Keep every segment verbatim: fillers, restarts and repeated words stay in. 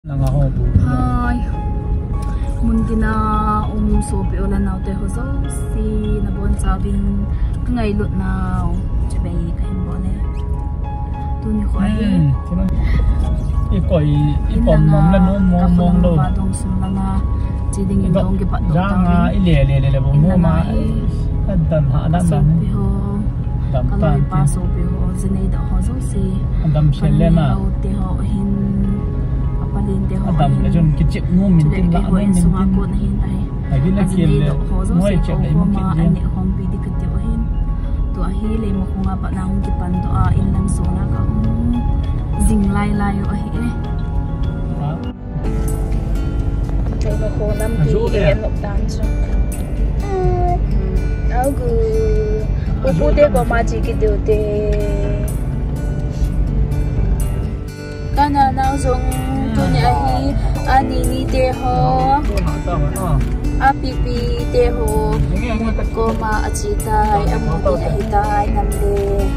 Hai, mungkin na um sopi ulan na udah hozo si nabon sabing ngay lut na coba kain boleh tu ni koi ikoi ipom mom la no mom mom lo dong semlanga jadi ngidong ke pak dong jangan ile ile ile bom ma dan ha dan dan kalau pas sopi ho zinai dah hozo si dam selena Adam là chun cái chiếc mua mình tin lạ nên mình tin hay đi là kia là mua chiếc này mình kia anh này không bị đi cái tiêu hin tụi hi lấy một con ngáp nào cũng chụp ảnh tụi in làm số na cả ding lai lai ở hi đây là cô năm kỳ em lục đàn chứ áo cứ cô phụ để có mà chỉ cái điều để cái nào nào dùng tunya hi ani ni te ho apipi te ho ko ma achita hai amu ti hi ta hai nam de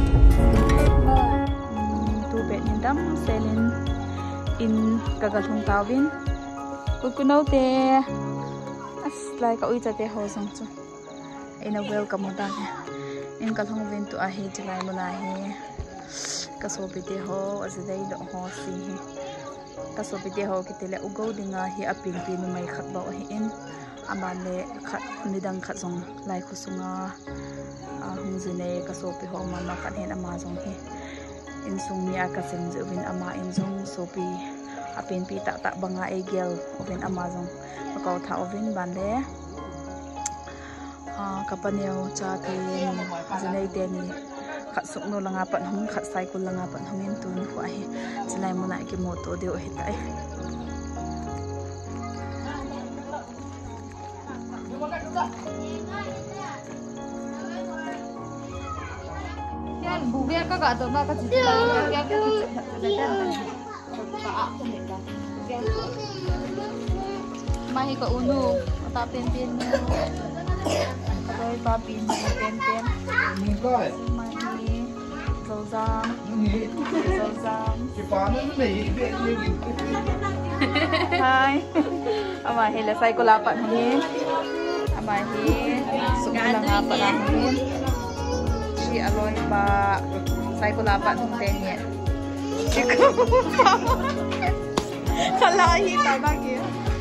tu be ni dam selin in kagathung tawin kukunau te as lai ka uita te ho song chu in a welcome da in kathung vin tu a hi chlai mula hi kasopi te ho azadai do ho si kasopi te ho kitele ugo dinga hi apin pi nu mai khat ba hi in amale khat midang khat song lai khusunga a hungzine kasopi ho ma ma khat hen ama song hi in sung mi aka sim zubin ama in sung sopi apin pi ta ta banga e gel ovin ama song ko tha ovin bande a kapaneo cha te zinai te ni khát sụn nô langa pan hông khát sai cô langa pan hông in tuôn của ai chỉ lại muốn lại cái mô tô đều hết tại yan bugya ka ka to ma ka chỉ là cái cái mai ka unu ta pen pen rồi ba pin pen pen dầu giang dầu giang hai ama hi la sai ko la pat hi ama hi sung la nga pa la hi si aloy pa sai ko la pat hung ten ye si ko khala hi ta ba ki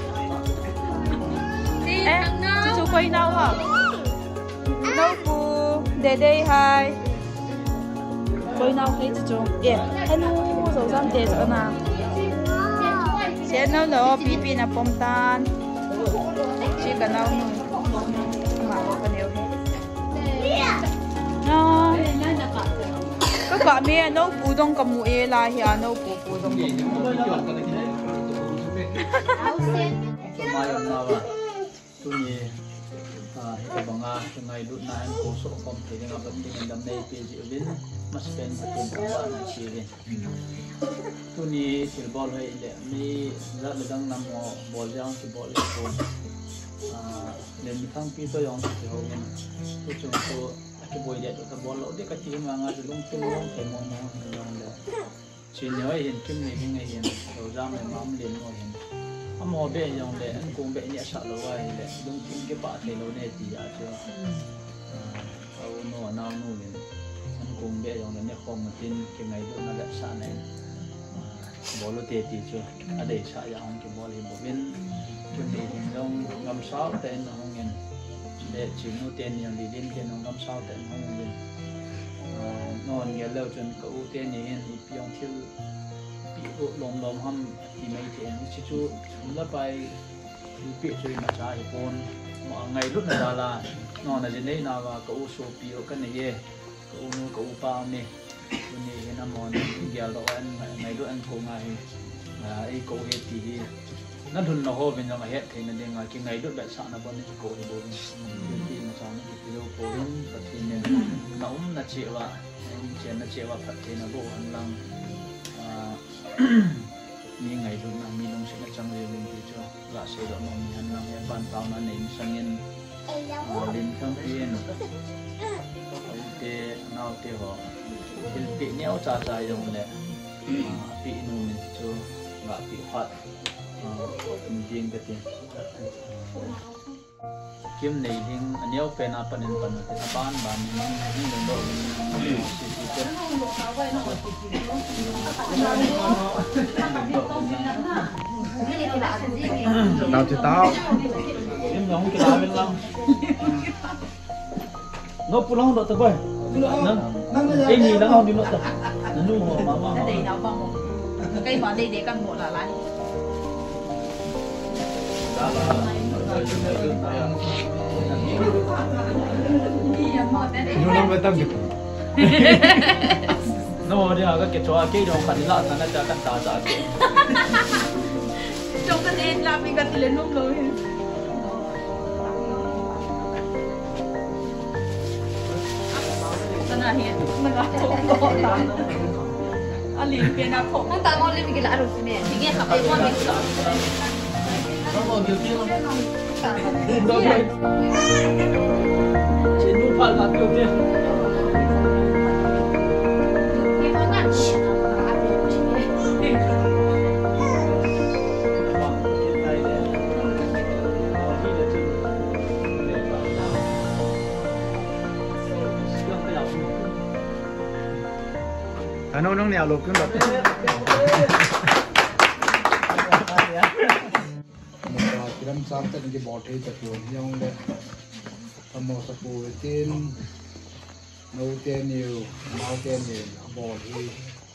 eh chu koi nau à nau pu de de hai koi nào thấy chứ yeah hello dầu dăm tê sợ nào sẽ nấu nấu pi pi na pom tan chỉ cần nấu mà có cái điều nó có cả mẹ nấu bù đông cầm muối là hiện nấu bù bù đông banga ngai du na ko so kom te nga ba ti ndam nei pe ji vin mas pen ba tin ba na chi vin tu ni sil bol hai le mi ra le dang nam mo bol jang ki bol ko a le mi thang pi to yong ki ho ngin tu chung to ki boy de to bol lo de ka ti nga nga lung tu long te mo mo yong le chi nhoi hin kim ni ki ngai hin do jang le mam len mo hin mò bể dòng để anh cùng bể nhẹ sợ lâu rồi để đúng chính cái bạ thấy lâu này thì à chưa câu nó nào nu liền anh cùng bể dòng để không mà tin cái ngày đó nó đẹp sợ này bỏ lô tiền thì chưa à để sợ dòng cái bỏ liền một bên chuẩn bị thì dòng ngâm sáu tên nó không nghe để chỉ nu tiền nhiều thì lên tiền nó ngâm sáu tên không nghe nó nghe lâu chân cậu tiền này thì piong thiếu bị lồng lồng hâm thì mấy chuyện chỉ chú chúng ta phải bị chơi mà trái con mà ngày lúc này là là nó là gì đấy nào và cậu số biểu cái này ye cậu mua cậu bao nè cái này cái năm mòn giờ đó anh ngày lúc anh cùng ngày là ấy cậu hết thì nó thun nó hồ bên trong hết thì nó đang ngày cái ngày lúc đại sản là bọn cậu thì bốn thì nó sản nó thì đâu bốn và thì nên nó cũng là chịu à anh chuyện là chịu à phải thì nó bộ anh lăng như ngày luôn là mi đông sẽ là trong người mình thì cho là sẽ đó mà mình ăn làm bàn tàu mà ném sang yên lên không yên để nào để họ bị nhéo trà trà dùng để bị nung cho và bị hoạt ding cái tiền kiếm này ding anh yêu pen apa nên pan thì ban ban những những đồ xì xì cái nào chỉ tao em giống cái lá bên lăng nó pulang được thôi cái gì nó không đi nữa nó nu mà mà nó để đâu bông cây mà đây để căn bộ là lại nó nó mới tâm được nó đi cái cái chỗ cái đâu phải là thằng nó cái tao tao trong cái đêm làm mình cái lên nôm rồi cho nên hiện mình là không có lắm anh liền bên nào không không tao ngon lên mình cái lạ rồi nè thì nghe học em ngon mình sợ nó còn nhiều tiền không đâu vậy chỉ nuôi phần là nhiều tiền à nó nó nèo lục cũng được cái năm sáu tên cái bọt ấy tập trung nhau đấy tham mô sắp bùi tên nấu tên nhiều nấu tên nhiều bọt ấy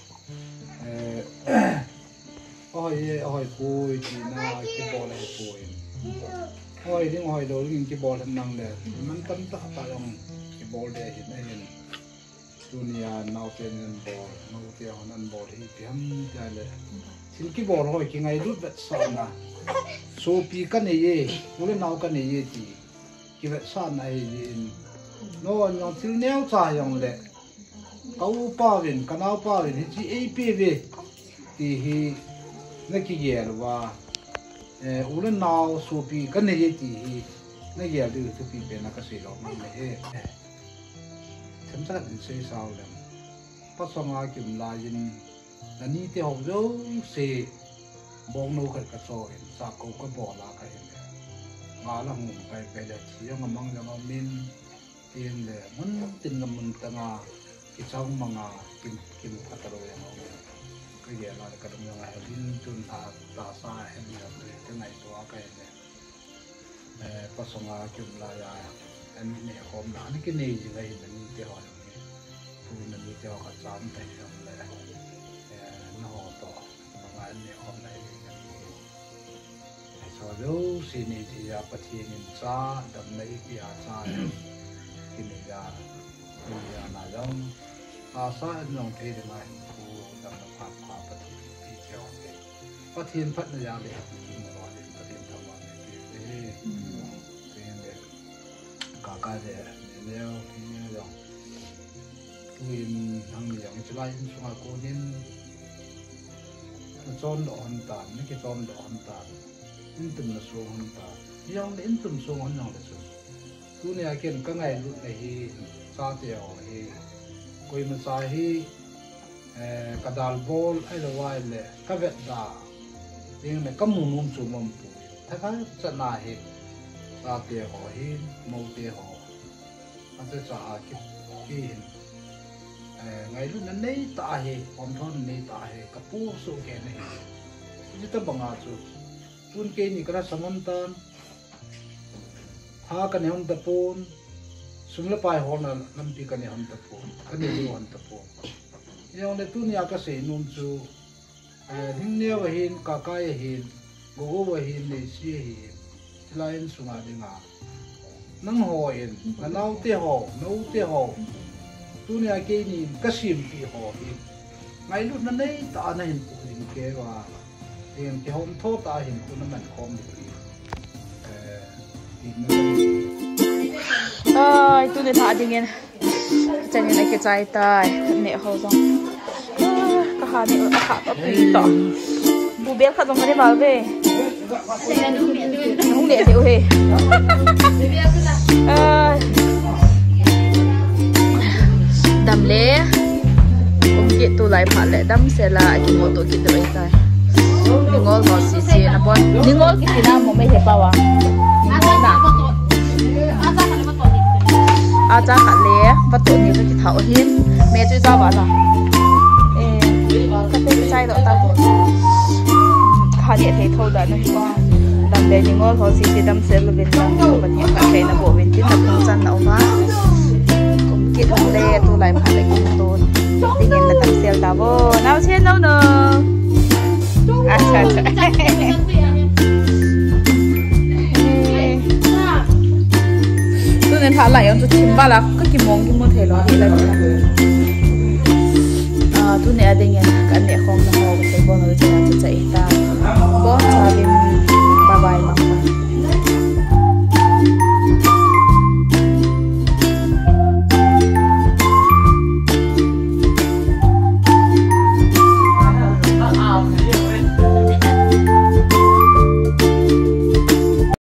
ôi ôi bùi thì na cái bọt này bùi ôi đi ngồi đâu những cái bọt năng đấy mình tâm ta phải ông cái bọt đấy hiện nay dunia nấu tên bọt nấu tên hắn bọt ấy thì ham dàiเลยสิ่งที่บอกเราคือไงรู้แบบสอนนะโซปีกันนี่เรื่องนาวกันนี่ที่ที่แบบสอนไอ้โน่นยังสิ่งแนวใจยังเลยเขาป้าวินกันเอาป้าวินที่ไอ้ปีวีที่นักเกี่ยหรือว่าเออเรื่องนาวโซปีกันนี่ที่นักเกี่ยดูที่ปีเป็นนักเสียหลอกมันไม่เฮ้ฉันจะเป็นเสียสาวเลยเพราะสงอากิมลายินอันนี้ที่เขาเล่าเสียบองนูขัดกระโซยสากก็บอกลากันเลยมาแล้วหุ่นไปไปเลยที่ยังมั่งยังมินเตียงเลยมันตินกับมันตั้งอาที่ช่างมั่งอากินกินพัตโรยังเอาก็เยอะมาแล้วก็ต้องยังไงลินจนตาตาซาเห็นแบบเลยที่ไหนตัวกันเลยเออพอสงอากิมลายาอันนี้เนี่ยหอมหนานี่ก็เนี่ยยังไงมันมีเที่ยวอย่างนี้พูดมันมีเที่ยวขัดซ้ำแต่ยังเลยnó to mà anh này hôm nay sau đó xin thì ya bắt hiện ra đầm này ya ra cái này ya cái ya na giống à sa anh lòng thế thì mai thu đầm nó phát phát bắt hiện thì theo bắt hiện phát nó ya để mà nói đến bắt hiện thằng bạn này thì thế nên cả cái này nếu như giống quyền thằng này giống như là những số cô nên chọn độ hoàn toàn, mấy cái chọn độ hoàn toàn, in tùm là số hoàn toàn, yang là in tùm số hoàn toàn là số. Cứ này cái cái ngày lúc này thì sao tiểu thì coi mà sao thì cái đào bol hay là vài lệ cái vẹt đà, nhưng mà cái mồm mồm số mồm phụ, thay cái chân này thì sao tiểu họ thì màu tiểu họ, anh sẽ trả cái cái ngày lúcนั้นนี่ตาเหอมทอนนี่ตาเหกับปูสุเกนี่นี่ตั้งบังอาจูปูนเกนี่ก็ได้สมันตันหากันในห้องตะปูนสุนละปลายห้องนั้นลำปีกันในห้องตะปูนกันในดูห้องตะปูนยังในตู้นี้ก็เสียนุ่มจูทิ้งเนื้อไว้หินกากายหินโกโก้ไว้หินในเสียหินที่ลายสุงาดิงานั่งหอเอ็นกันเอาเตะหอเอาเตะหอตัวนี้แกนี่ก็ชิมปีหออีกไงลูกนั่นได้ตาในเห็นปุ่นแกว่าเองที่ห้องโทษตาเห็นคนนั้นมันคอมดีเอออีกนั่นเอ้ยตัวนี้ท่าจริงเงี้ยจะยังไงก็ใจตายเนี่ยเขาต้องก็หาเนี่ยอาขาก็ตีต่อบูเบลเขาต้องมาได้มาเว้ยนุ่งเดี่ยวเดียวเฮ้ยเออดำเล่ผมกินตัวไหลผ่านแหละดำเสร็จละกินหมดตัวกินตัวไปตายกินงอหอสีเสียนะบอล bol cái nào mà mấy hiệp bao à à cha khát lẽ và tụi này cái thảo hiên mẹ tôi giao bảo là ê cái cái trái đó tao khá địa thấy thâu đã nó qua đầm để những ngôi họ xí xí đâm xe là bên trong và những cái này là bộ bên trên là không gian nào mà cũng kiện không lẽ tôi lại phải lại cũng tôi tình hình là đâm xe tao vô nào trên đâu nữa à trời trời tôi nên thả lại ông tôi chìm ba là cái kim mong kim mong thể lo thì là à tôi nên ở đây nghe cái này không nó hồ cái bao nó chỉ là tôi chạy